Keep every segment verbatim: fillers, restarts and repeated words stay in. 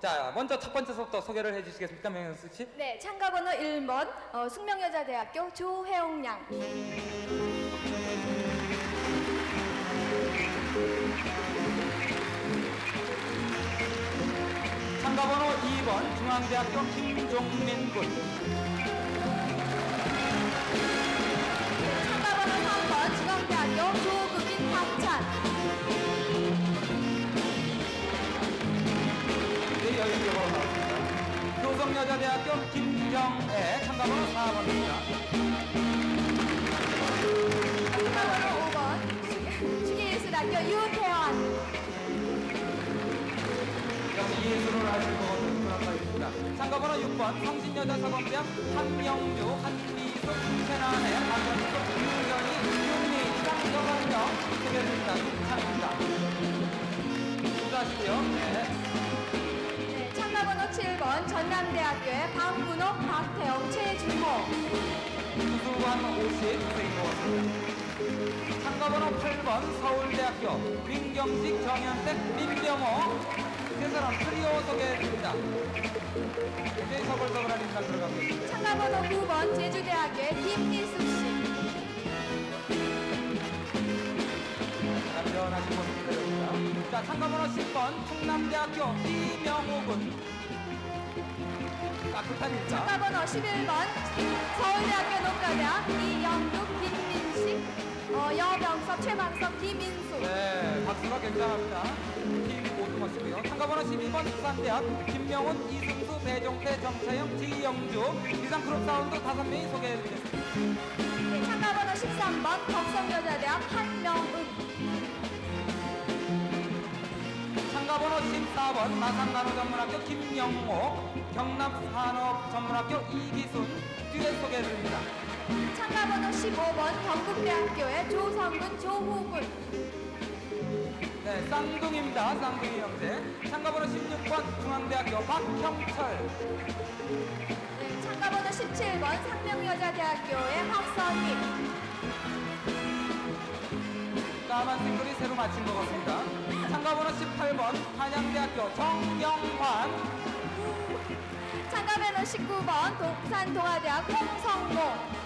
자, 먼저 첫 번째부터 소개를 해주시겠습니까, 명현수 씨? 네, 참가번호 일 번 어, 숙명여자대학교 조혜용 양. 참가번호 이 번 중앙대학교 김종민 군. 참가번호 삼 번 중앙대학교 조국인 박찬. 네, 여의도로 나왔습니다. 교성여자대학교 김경애 참가번호 사 번입니다. 참가번호 오 번 주계예술학교 유태환. 역시 예술을 하실 것 같은 그런 분입니다. 참가번호 육 번 성신여자사범대학 한명주, 한미숙, 최난혜, 박연숙, 유현이, 윤미, 이상여관영 소개해드립니다. 임창입니다. 수고하시고요. 네. 네, 참가번호 칠 번 전남대학교의 박문옥, 박태영, 최준호. 수수한 오십 선생님 모았습니다. 참가번호 팔 번 서울대학교 민경식, 정현택, 민병호 세 사람 트리오 소개해드립니다. 굉장히 서글서글한 인상 들어가고 있습니다. 참가번호 구 번 제주대학교의 김미숙 씨. 안전하신 모습 그대로입니다. 자, 참가번호 십 번 충남대학교 이명호 군. 따뜻한 인사. 참가번호 십일 번 서울대학교 농가대학 이영숙, 김민식, 어, 여병섭, 최만섭, 김인수. 네, 박수가 굉장합니다. 팀 모두 멋있고요. 참가번호 십이 번 수산대학 김명훈, 이승수, 배종태, 정차영, 지영주 이상 그룹 사운드 다섯 명이 소개해드리겠습니다. 네, 참가번호 십삼 번 덕성여자대학 한명은. 참가번호 십사 번 마산간호전문학교 김영호, 경남산업전문학교 이기순 뒤에 소개해드립니다. 참가번호 십오 번 경북대학교의 조성근, 조후군. 네, 쌍둥이입니다. 쌍둥이 형제. 참가번호 십육 번 중앙대학교 박형철. 네, 참가번호 십칠 번 상명여자대학교의 박선희. 까만 싱글이 새로 마친 것 같습니다. 참가번호 십팔 번 한양대학교 정영환. 참가번호 십구 번 동산동아대학 홍성모.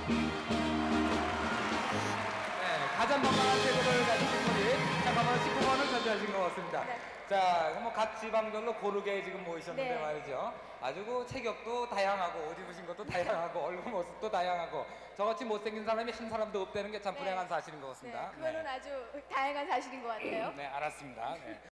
네, 가장 건강한 태도를 가진 친구들이 참가번호 십구 번을 차지하신 것 같습니다. 네. 자, 뭐 각 지방별로 고르게 지금 모이셨는데 네. 말이죠. 아주 그 체격도 다양하고 옷 입으신 것도 다양하고 얼굴 모습도 다양하고 저같이 못생긴 사람이 한 사람도 없다는 게 참 네. 불행한 사실인 것 같습니다. 네, 그거는 아주 다양한 사실인 것 같아요. 네, 알았습니다. 네.